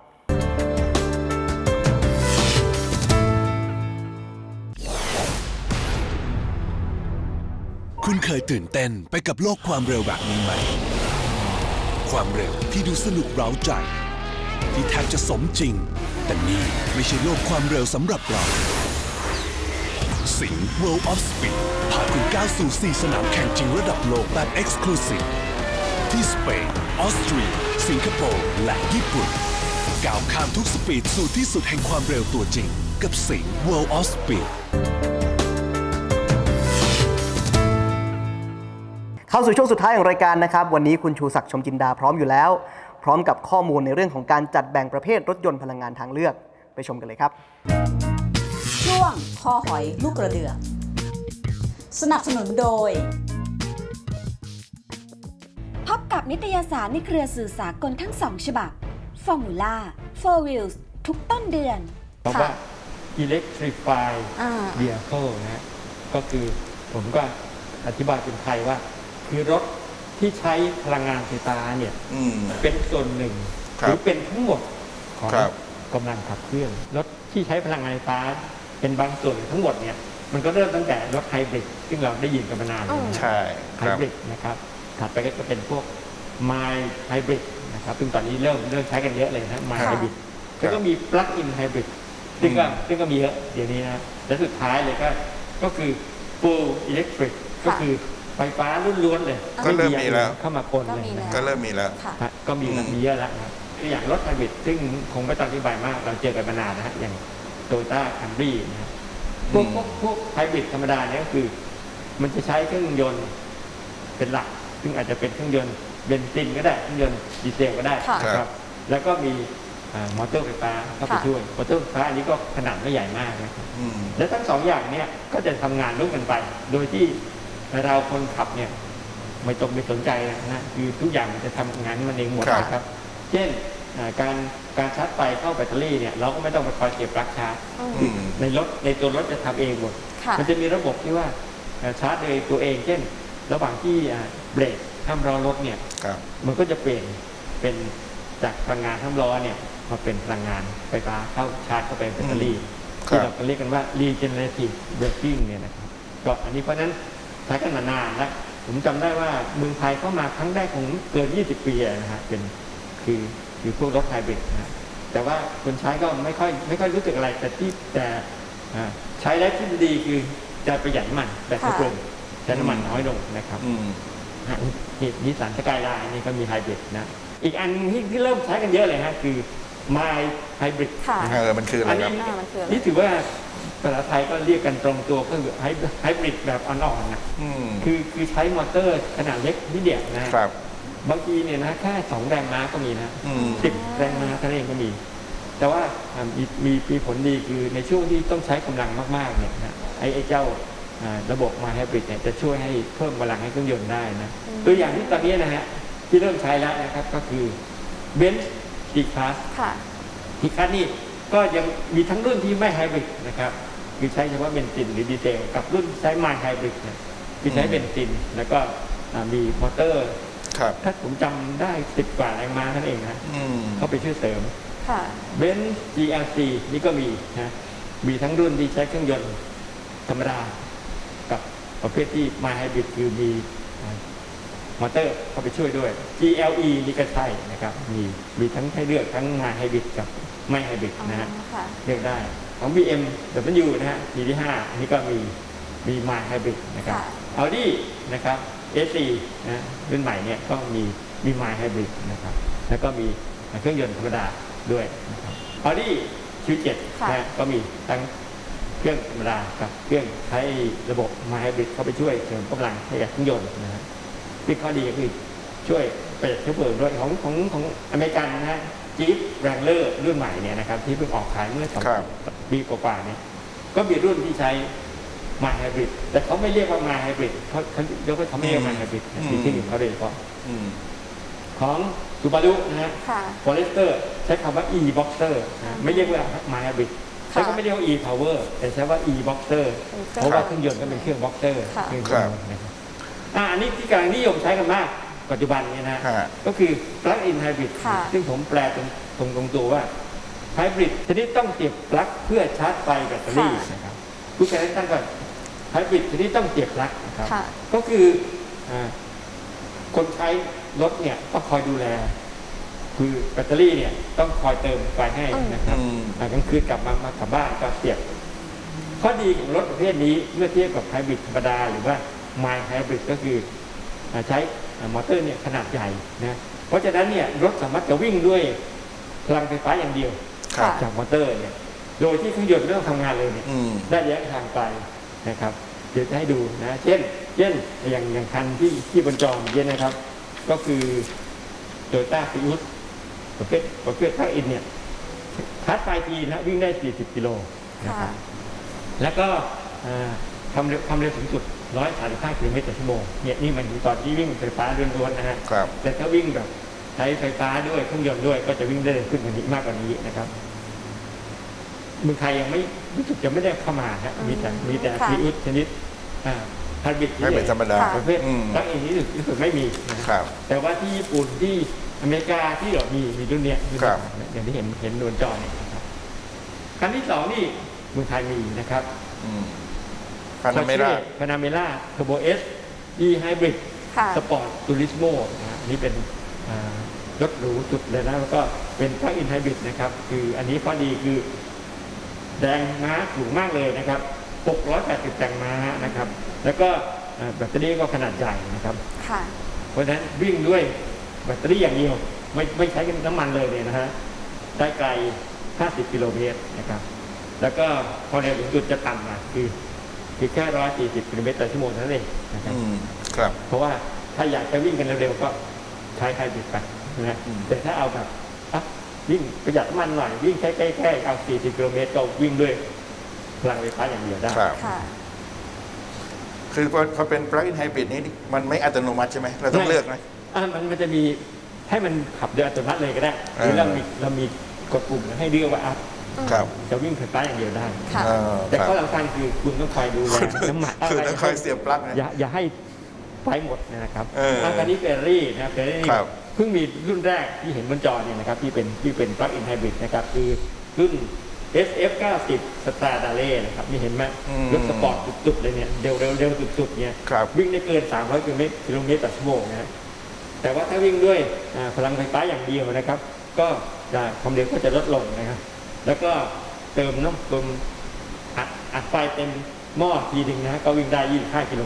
Speaker 3: คุณเคยตื่นเต้นไปกับโลกความเร็วแบบนี้ไหมความเร็วที่ดูสนุกเร้าใจที่แทบจะสมจริงแต่นี่ไม่ใช่โลกความเร็วสำหรับเราสิงห์ World of Speed พาคุณก้าวสู่สี่สนามแข่งจริงระดับโลกแบบ Exclusive ที่สเปนออสเตรียสิงคโปร์และญี่ปุ่นก้าวข้ามทุกสปีดสู่ที่สุดแห่งความเร็วตัวจริงกับสิงห์ World of Speed
Speaker 1: เข้าสู่ช่วงสุดท้ายของรายการนะครับวันนี้คุณชูศักดิ์ชมจินดาพร้อมอยู่แล้วพร้อมกับข้อมูลในเรื่องของการจัดแบ่งประเภทรถยนต์พลังงานทางเลือกไปชมกันเลยครับ
Speaker 4: ช่วงคอหอยลูกกระเดือกสนับสนุนโดย
Speaker 2: พบกับนิตยสารในเครือสื่อสากลทั้งสองฉบับ Formula Four Wheels ทุกต้นเดือน
Speaker 9: คำว่า Electrify Vehicle นะฮะก็คือผมก็อธิบายเป็นไทยว่าคือรถที่ใช้พลังงานไฟฟ้าเนี่ยเป็นส่วนหนึ่งหรือเป็นทั้งหมดของกำลังขับเคลื่อนรถที่ใช้พลังงานไฟฟ้าเป็นบางส่วนทั้งหมดเนี่ยมันก็เริ่มตั้งแต่รถไฮบริดซึ่งเราได้ยินกันมานานใช่ไฮบริดนะครับถัดไปก็เป็นพวกไมล์ไฮบริดนะครับซึ่งตอนนี้เริ่มเริ่มใช้กันเยอะเลยนะไมล์ไฮบริดแล้วก็มีปลั๊กอินไฮบริดซึ่งก็ซึ่งก็มีเยอะเดี๋ยวนี้นะและสุดท้ายเลยก็ก็คือ full electric ก็คือไฟฟ้าล้วนๆเลย
Speaker 10: ก็เริ่มมีแล้ว
Speaker 9: เข้ามาปนเลย
Speaker 10: ก็เริ่มมีแล้ว
Speaker 9: ก็มีมีเยอะแล้วนะอย่างรถไฮบริดซึ่งคงไม่ต้องอธิบายมากเราเจอกันมานานนะฮะอย่างโตโยต้าคัมรี่นะพวกพวกพวกไฮบริดธรรมดาเนี่ยก็คือมันจะใช้เครื่องยนต์เป็นหลักซึ่งอาจจะเป็นเครื่องยนต์เบนซินก็ได้เครื่องยนต์ดีเซลก็ได้นะครับแล้วก็มีมอเตอร์ไฟฟ้าเข้าไปช่วยมอเตอร์ไฟฟ้าอันนี้ก็ขนาดไม่ใหญ่มากนะครับและทั้งสองอย่างเนี่ยก็จะทำงานร่วมกันไปโดยที่เราคนขับเนี่ยไม่ต้องไปสนใจนะคือทุกอย่างมันจะทำงานมันเองหมดนะครับเช่นการการชาร์จไฟเข้าแบตเตอรี่เนี่ยเราก็ไม่ต้องไปคอยเก็บปลั๊กชาร์จในรถในตัวรถจะทำเองหมดมันจะมีระบบที่ว่าชาร์จโดยตัวเองเช่นระหว่างที่เบรกห้ามล้อรถเนี่ยมันก็จะเปลี่ยนเป็นจากพลังงานห้ามล้อเนี่ยมาเป็นพลังงานไฟฟ้าเข้าชาร์จเข้าไปแบตเตอรี่ที่เราเรียกกันว่า regenerative braking เนี่ยนะครับก็อันนี้เพราะนั้นใช้กันมานานแล้วผมจำได้ว่าเมืองไทยเข้ามาครั้งแรกของเกินยี่สิบปีนะฮะเป็นคือคือพวกรถไฮบริดนะแต่ว่าคนใช้ก็ไม่ค่อยไม่ค่อยรู้สึกอะไรแต่ที่แต่ใช้แล้วที่ดีคือจะประหยัดน้ำมันแบบกลมใช้น้ำมันน้อยลงนะครับนี่นิสสันสกายไลน์นี่ก็มีไฮบริดนะอีกอันที่ที่เริ่มใช้กันเยอะเลยฮะคือไมล์ไฮบริด
Speaker 10: เออมันคืออะไรครับ
Speaker 9: นี่ถือว่าภาษาไทยก็เรียกกันตรงตัวก็คือไฮบริดแบบอ่อนๆนะคือคือใช้มอเตอร์ขนาดเล็กนิดเดียวนะครับบางทีเนี่ยนะแค่สองแรงม้าก็มีนะสิบแรงม้าเท่านั้นเองก็มี แต่ว่ามีมีมีผลดีคือในช่วงที่ต้องใช้กำลังมากๆเนี่ยนะไอ้ไอ้เจ้าระบบมาไฮบริดเนี่ยจะช่วยให้เพิ่มกำลังให้เครื่องยนต์ได้นะตัวอย่างที่ตอนนี้นะฮะที่เริ่มใช้แล้วนะครับก็คือเบนซ์ทีคลาสทีคลาสนี่ก็ยังมีทั้งรุ่นที่ไม่ไฮบริดนะครับคือใช้เฉพาะเบนซินหรือดีเซลกับรุ่นใช้ไมล์ไฮบริดเนี่ยคือใช้เบนซินแล้วก็มีมอเตอร์ถ้าผมจำได้สิบกว่าแรงม้านั่นเองนะเข้าไปช่วยเสริมเบนซ์ จี แอล ซี นี่ก็มีนะมีทั้งรุ่นที่ใช้เครื่องยนต์ธรรมดากับประเภทที่ไมล์ไฮบริดคือมีมอเตอร์เข้าไปช่วยด้วย จี แอล อี นี่ก็ใช่นะครับมีมีทั้งให้เลือกทั้งไมล์ไฮบริดกับไม่ไฮบริดนะฮะเลือกได้ของ บี เอ็ม ดับเบิลยู นะฮะ ปี ที่ห้าอันนี้ก็มีมีไมล์ไฮบริดนะครับ Audi นะครับ เอ สี่ นะรุ่นใหม่เนี่ยก็มีมีไมล์ไฮบริดนะครับแล้วก็มีเครื่องยนต์ธรรมดาด้วยนะครับ Audi คิว เซเว่น นะก็มีทั้งเครื่องธรรมดากับเครื่องใช้ระบบไมล์ไฮบริดเข้าไปช่วยเสริมกำลังให้กับเครื่องยนต์นะฮะที่ข้อดีก็คือช่วยประหยัดเชื้อเพลิงด้วยของของของอเมริกันนะฮะจี๊ปแรงเลอร์รุ่นใหม่เนี่ยนะครับที่เพิ่งออกขายเมื่อสองปีกว่าๆเนี่ยก็มีรุ่นที่ใช้ไมล์ไฮบริดแต่เขาไม่เรียกว่าไมล์ไฮบริดเขาเขาเรียกว่าเขาไม่เรียกไมล์ไฮบริดที่ที่หนึ่งเขาเรียกว่าของซูบารุนะฮะฟอเรสเตอร์ใช้คำว่า e-boxer ไม่เรียกว่าไมล์ไฮบริดใช้ก็ไม่เรียกว่า e-power แต่ใช้ว่า e-boxer เพราะว่าเครื่องยนต์ก็เป็นเครื่อง boxer เครื่องยนต์นะครับอันนี้ที่กำลังนิยมใช้กันมากปัจจุบันนี้นะก็คือ plug-in hybrid ซึ่งผมแปลตรงตรงตรงตัวว่าไฮบริดชนิดต้องเสียบปลั๊กเพื่อชาร์จไฟแบตเตอรี่นะครับผู้ใช้ตั้งก่อนไฮบริดชนิดต้องเสียบปลั๊กนะครับก็คือคนใช้รถเนี่ยต้องคอยดูแลคือแบตเตอรี่เนี่ยต้องคอยเติมไฟให้นะครับกลางคืนกลับมามากลับบ้านก็เสียบข้อดีของรถประเภทนี้เมื่อเทียบกับไฮบริดธรรมดาหรือว่าไมล์ไฮบริดก็คือใช้มอเตอร์เนี่ยขนาดใหญ่นะเพราะฉะนั้นเนี่ยรถสามารถจะวิ่งด้วยพลังไฟฟ้าอย่างเดียวจากมอเตอร์เนี่ยโดยที่เครื่องยนต์ไม่ต้องทำงานเลยเนี่ยได้ระยะทางไกลนะครับเดี๋ยวจะให้ดูนะเช่นเช่นอย่างอย่างคันที่ที่บนจอเมื่อกี้นะครับก็คือโตโยต้าฟิอุสประเภทประเภทพลักอินเนี่ยชาร์จไฟทีนะวิ่งได้สี่สิบกิโลนะครับแล้วก็ความเร็วความเร็วสูงสุดหนึ่งร้อยสามสิบห้ากิโลเมตรต่อชั่วโมงเนี่ยนี่มันตอนที่วิ่งไฟฟ้าล้วนๆนะฮะแต่ถ้าวิ่งแบบใช้ไฟฟ้าด้วยเครื่องยนต์ด้วยก็จะวิ่งได้เร็วขึ้นกว่านี้มากกว่านี้นะครับเมืองไทยยังไม่รู้สึกจะไม่ได้เข้ามาฮะมีแต่มีแต่ฟิอุสชนิดไฮบริดที่เป็นธรรมดาประเภทตั้งเองนี่รู้สึกไม่มีนะครับแต่ว่าที่ญี่ปุ่นที่อเมริกาที่เรามีมีรุ่นเนี้ยอย่างที่เห็นเห็นบนจอเนี่ยนะครับคันที่สองนี่เมืองไทยมีนะครับ
Speaker 10: พานาเมล่า
Speaker 9: พานาเมล่าเทอร์โบเอสอีไฮบริดสปอร์ตตูริสโมนะนี่เป็นรถหรูสุดเลยนะแล้วก็เป็นพลักอินไฮบริดนะครับคืออันนี้ข้อดีคือแรงม้าสูงมากเลยนะครับหกร้อยแปดสิบแรงม้านะครับแล้วก็แบตเตอรี่ก็ขนาดใหญ่นะครับเพราะฉะนั้นวิ่งด้วยแบตเตอรี่อย่างเดียวไม่ไม่ใช้น้ำมันเลยเนี่ยนะฮะได้ไกลห้าสิบกิโลเมตรนะครับแล้วก็ความเร็วสูงสุดจะต่ำมาคือคือแค่หนึ่งร้อยสี่สิบกิโลเมตรต่อชั่วโมงเท่านั้นเองนะครับ
Speaker 10: ครับ
Speaker 9: เพราะว่าถ้าอยากจะวิ่งกันเร็วๆก็ใช้ไฮบริดไปนะแต่ถ้าเอาแบบวิ่งประหยัดน้ำมันหน่อยวิ่งแค่แค่แค่เอาสี่สิบกิโลเมตรก็วิ่งด้วยพลังไฟฟ้าอย่างเดียวได้
Speaker 10: คือพอเป็น plug-in hybrid นี้มันไม่อัตโนมัติใช่ไหมเราต้องเลือกไหม
Speaker 9: อ่ามันมันจะมีให้มันขับโดยอัตโนมัติเลยก็ได้หรือเรามีเรามีกดปุ่มให้เลือกว่าจะวิ่งไฟฟ้าอย่างเดียวได้แต่ข้อสำคัญคือคุณต้องคอยดูแลน้ำมัน
Speaker 10: คือต้องคอยเสียบปลั๊ก
Speaker 9: อย่าอย่าให้ไฟหมดนะครับอันนี้เฟอร์รี่นะเฟอร์รี่เพิ่งมีรุ่นแรกที่เห็นบนจอเนี่ยนะครับที่เป็นที่เป็น plug-in hybrid นะครับคือรุ่น เอส เอฟ เก้าสิบ Stradale นะครับนี่เห็นไหมรถสปอร์ตสุดๆเลยเนี่ยเร็วเร็วเร็วสุดๆเนี่ยวิ่งได้เกินสามร้อยกิโลเมตรกิโลเมตรต่อชั่วโมงนะแต่ว่าถ้าวิ่งด้วยพลังไฟฟ้าอย่างเดียวนะครับก็จะความเร็วก็จะลดลงนะครับแล้วก็เติมน้ำเติมอัดอัดไฟเต็มหม้อทีนึงนะก็วิ่งได้ยี่สิบห้ากิโล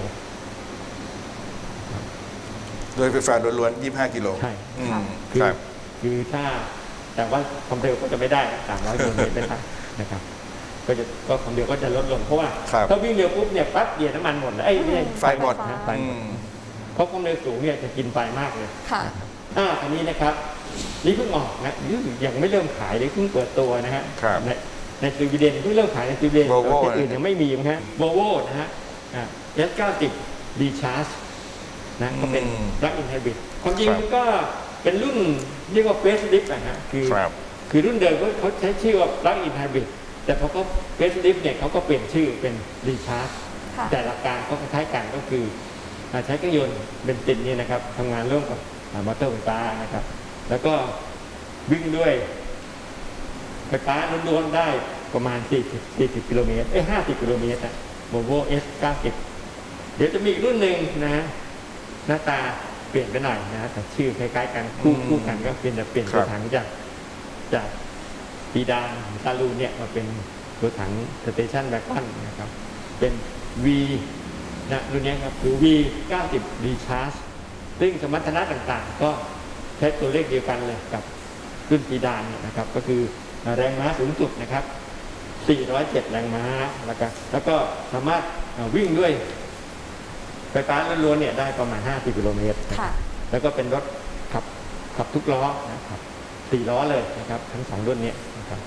Speaker 10: โดยไฟฟ้าล้วนๆยี่สิบห้ากิโล
Speaker 9: ใช่คือคือถ้าแต่ว่าความเร็วก็จะไม่ได้สามร้อยกิโลเมตรเป็นไปนะครับก็จะก็ความเร็วก็จะลดลงเพราะว่าถ้าวิ่งเร็วปุ๊บเนี่ยปั๊บเดียวน้ำมันหมดไอ้
Speaker 10: ไฟหมด
Speaker 9: นะไฟหมดเพราะความเร็วสูงเนี่ยจะกินไฟมากเลยค่ะอ่าอันนี้นะครับนี่เพิ่งออกนะยังไม่เริ่มขายเลยเพิ่งเปิดตัวนะฮะในในสวีเดนเพิ่งเริ่มขายในสวีเดนประเทศอื่นยังไม่มีนะฮะโวโวนะฮะอ่า เอส เก้าสิบ Recharge นะก็เป็น plug-in hybrid ความจริงก็เป็นรุ่นเรียกว่า facelift นะฮะคือคือรุ่นเดิมเขาใช้ชื่อว่า plug-in hybrid แต่พอเขา facelift เนี่ยเขาก็เปลี่ยนชื่อเป็น recharge แต่หลักการก็คล้ายกันก็คือใช้เครื่องยนต์เบนซินนี่นะครับทำงานร่วมกับมอเตอร์ไฟฟ้านะครับแล้วก็วิ่งด้วยไฟฟ้าล้วนๆได้ประมาณสี่สิบ สี่สิบกิโลเมตรเอ้ยห้าสิบกิโลเมตรนะ Volvo เอส เก้าสิบ เดี๋ยวจะมีอีกรุ่นหนึ่งนะหน้าตาเปลี่ยนไปหน่อยนะแต่ชื่อคล้ายๆกันคู่คู่กันก็เป็นแต่เปลี่ยนตัวถังจากจากปีดานตาลูเนี่ยมาเป็นตัวถังสเตชันแบคอนนะครับเป็น V นะรุ่นนี้ครับคือ วี เก้าสิบ Recharge ซึ่งสมรรถนะต่างๆก็ใช้ตัวเลขเดียวกันเลยกับรุ่นปีดานนะครับก็คือแรงม้าสูงสุดนะครับสี่ร้อยเจ็ดแรงม้าแล้วก็แล้วก็สามารถวิ่งด้วยไฟฟ้าล้วนๆเนี่ยได้ประมาณห้าสิบกิโลเมตรแล้วก็เป็นรถขับขับทุกล้อนะครับสี่ล้อเลยนะครับทั้งสองรุ่นนี้นะครับ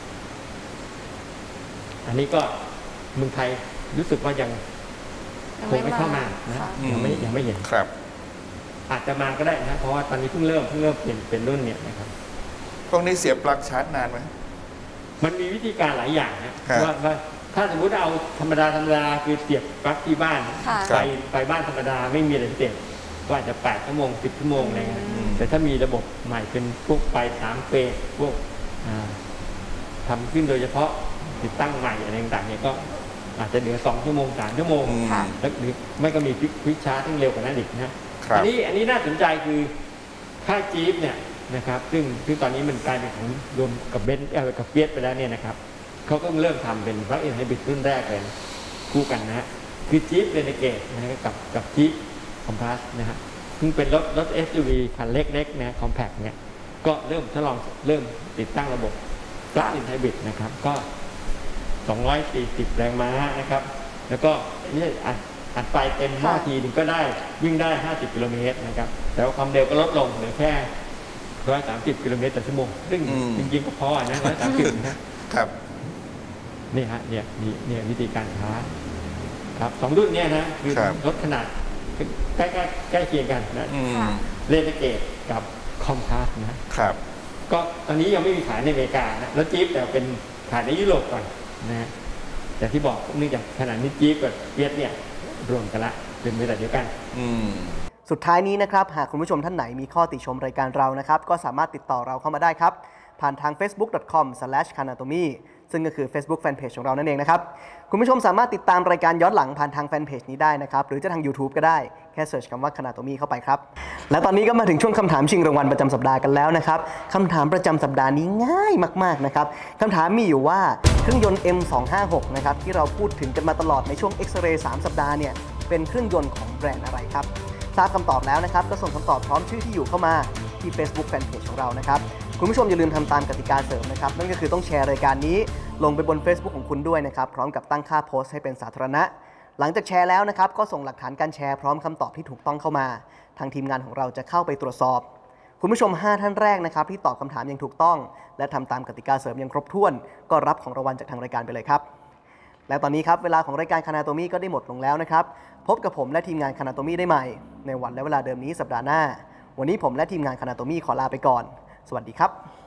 Speaker 9: อันนี้ก็เมืองไทยรู้สึกว่ายังคงไม่เข้ามานะยังไม่ยังไม่เห็น
Speaker 10: ครับ
Speaker 9: อาจจะมาก็ได้นะเพราะว่าตอนนี้เพิ่งเริ่มเพิ่งเริ่มเปลี่ยนเป็นรุ่นเนี่ยนะครับ
Speaker 10: พวกนี้เสียบปลั๊กชาร์จนานไหม
Speaker 9: มันมีวิธีการหลายอย่างนะว่าว่าถ้าสมมติเอาธรรมดาธรรมดาคือเสียบปลั๊กที่บ้านไปไปบ้านธรรมดาไม่มีอะไรพิเศษก็อาจจะแปดชั่วโมงสิบชั่วโมงอะไรเงี้ยแต่ถ้ามีระบบใหม่เป็นพวกไฟสามเฟสพวกทำขึ้นโดยเฉพาะติดตั้งใหม่อะไรต่างๆเนี่ยก็อาจจะเหลือสองชั่วโมงสามชั่วโมงแล้วหรือไม่ก็มีควิกชาร์จที่เร็วกว่านั้นอีกนะอันนี้อันนี้น่าสนใจคือค่ายจี๊ปเนี่ยนะครับซึ่งซึ่งตอนนี้มันกลายเป็นของรวมกับเบนซ์กับเฟียสไปแล้วเนี่ยนะครับเขาก็เริ่มทำเป็น plug-in hybrid รุ่นแรกเลยคู่กันนะฮะคือจี๊ปเรเนเกตนะฮะกับกับจี๊ปคอมพาสนะฮะซึ่งเป็นรถรถ เอส ยู วี คันเล็กๆนะคอมแพคเนี่ยก็เริ่มทดลองเริ่มติดตั้งระบบ plug-in hybrid นะครับก็สองร้อยสี่สิบแรงม้านะครับแล้วก็นี่อัดไฟเต็มหม้อทีนึงก็ได้วิ่งได้ห้าสิบกิโลเมตรนะครับแต่ว่าความเร็วก็ลดลงเหลือแค่หนึ่งร้อยสามสิบกิโลเมตรต่อชั่วโมงซึ่งจริงๆก็พอนะหนึ่งร้อยสามสิบนะครับนี่ฮะเนี่ยเนี่ยวิธีการชาร์จครับสองรุ่นเนี่ยนะคือรถขนาดใกล้ๆใกล้เคียงกันนะเรนเกตกับคอมพาสนะครับก็ตอนนี้ยังไม่มีขายในอเมริกานะแล้วจี๊ปแต่เป็นขายในยุโรปก่อนนะแต่ที่บอกเนื่องจากขนาดนี้จี๊ปกับเอสเนี่ยรวมกันละเป็นบริษัทเดียวกัน
Speaker 1: สุดท้ายนี้นะครับหากคุณผู้ชมท่านไหนมีข้อติชมรายการเรานะครับก็สามารถติดต่อเราเข้ามาได้ครับผ่านทาง เฟซบุ๊ก ดอท คอม สแลช คานาโตมี ซึ่งก็คือ Facebook Fanpage ของเรานั่นเองนะครับคุณผู้ชมสามารถติดตามรายการย้อนหลังผ่านทางแฟนเพจนี้ได้นะครับหรือจะทาง YouTube ก็ได้แค่เสิร์ชคำว่า Kanatomi เข้าไปครับและตอนนี้ก็มาถึงช่วงคำถามชิงรางวัลประจำสัปดาห์กันแล้วนะครับคำถามประจำสัปดาห์นี้ง่ายมากๆนะครับคำถามมีอยู่ว่าเครื่องยนต์ เอ็ม สองห้าหก นะครับที่เราพูดถึงกันมาตลอดในช่วง X-Ray สามสัปดาห์เนี่ยเป็นเครื่องยนต์ของแบรนด์อะไรครับทราบคำตอบแล้วนะครับก็ส่งคำตอบพร้อมชื่อที่อยู่เข้ามาที่ Facebook Fanpage ของเรานะครับคุณผู้ชมอย่าลืมทำตามกติกาเสริมนะครับนั่นก็คือต้องแชร์รายการนี้ลงไปบน Facebook ของคุณด้วยนะครับพร้อมกับตั้งค่าโพสต์ให้เป็นสาธารณะหลังจากแชร์แล้วนะครับก็ส่งหลักฐานการแชร์พร้อมคำตอบที่ถูกต้องเข้ามาทางทีมงานของเราจะเข้าไปตรวจสอบคุณผู้ชมห้าท่านแรกนะครับที่ตอบคำถามอย่างถูกต้องและทำตามกติกาเสริมอย่างครบถ้วนก็รับของรางวัลจากทางรายการไปเลยครับและตอนนี้ครับเวลาของรายการ Kanatomi ก็ได้หมดลงแล้วนะครับพบกับผมและทีมงาน Kanatomi ได้ใหม่ในวันและเวลาเดิมนี้สัปดาห์หน้าวันนี้ผมและทีมงาน Kanatomi ขอลาไปก่อนสวัสดีครับ